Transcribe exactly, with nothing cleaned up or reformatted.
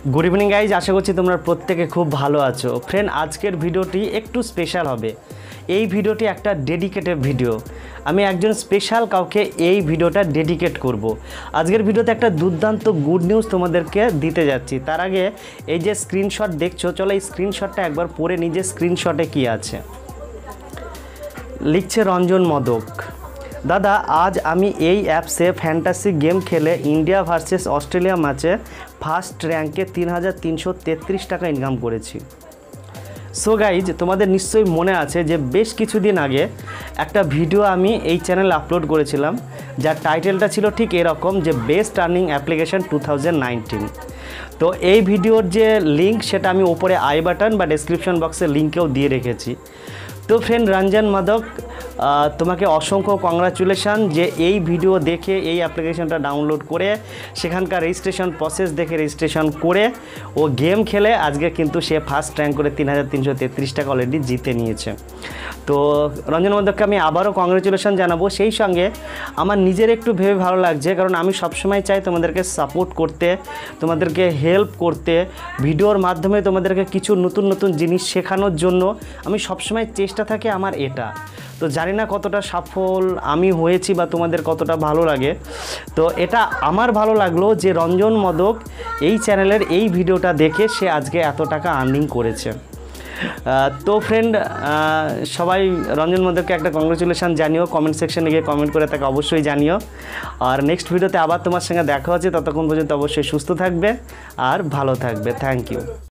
Good evening guys, আশা করছি তোমরা প্রত্যেকে খুব ভালো আছো। ফ্রেন্ড, আজকের ভিডিওটি একটু স্পেশাল হবে। এই ভিডিওটি একটা ডেডিকেটেড ভিডিও। আমি একজন স্পেশাল কাউকে এই ভিডিওটা ডেডিকেট করব। আজকের ভিডিওতে একটা দুর্দান্ত গুড নিউজ তোমাদেরকে দিতে যাচ্ছি। তার আগে এই যে স্ক্রিনশট দেখছো, চলো এই স্ক্রিনশটটা একবার পড়ে নিজে স্ক্রিনশটে কি আছে। লিখছে রঞ্জন মদক, দাদা আজ আমি এই অ্যাপসে ফ্যান্টাসি গেম খেলে ইন্ডিয়া ভার্সেস অস্ট্রেলিয়া ম্যাচে ফার্স্ট র্যাঙ্কে তিন হাজার তিনশো তেত্রিশ টাকা ইনকাম করেছি। সো গাইজ, তোমাদের নিশ্চয়ই মনে আছে যে বেশ কিছুদিন আগে একটা ভিডিও আমি এই চ্যানেলে আপলোড করেছিলাম, যার টাইটেলটা ছিল ঠিক এরকম, যে best earning application two thousand nineteen. তো এই ভিডিওর যে লিঙ্ক সেটা আমি ওপরে আই বাটন বা ডেসক্রিপশন বক্সে লিঙ্কেও দিয়ে রেখেছি। তো ফ্রেন্ড রঞ্জন মাদক, তোমাকে অসংখ্য কংগ্রাচুলেশান যে এই ভিডিও দেখে এই অ্যাপ্লিকেশনটা ডাউনলোড করে সেখানকার রেজিস্ট্রেশন প্রসেস দেখে রেজিস্ট্রেশন করে ও গেম খেলে আজকে কিন্তু সে ফার্স্ট র্যাঙ্ক করে তিন হাজার তিনশো তেত্রিশ টাকা অলরেডি জিতে নিয়েছে। তো রঞ্জন মাদককে আমি আবারও কংগ্রাচুলেশন জানাবো। সেই সঙ্গে আমার নিজের একটু ভেবে ভালো লাগছে, কারণ আমি সবসময় চাই তোমাদেরকে সাপোর্ট করতে, তোমাদেরকে হেল্প করতে, ভিডিওর মাধ্যমে তোমাদেরকে কিছু নতুন নতুন জিনিস শেখানোর জন্য আমি সবসময় চেষ্টা থাকে আমার এটা। তো জানি না কতটা সফল আমি হয়েছি বা তোমাদের কতটা ভালো লাগে। তো এটা আমার ভালো লাগলো যে রঞ্জন মদক এই চ্যানেলের এই ভিডিওটা দেখে সে আজকে এত টাকা আর্নিং করেছে। তো ফ্রেন্ড, সবাই রঞ্জন মদককে একটা কংগ্রেচুলেশন জানিও, কমেন্ট সেকশনে গিয়ে কমেন্ট করে তাকে অবশ্যই জানিও। আর নেক্সট ভিডিওতে আবার তোমার সঙ্গে দেখা হচ্ছে, ততক্ষণ পর্যন্ত অবশ্যই সুস্থ থাকবে আর ভালো থাকবে। Thank you.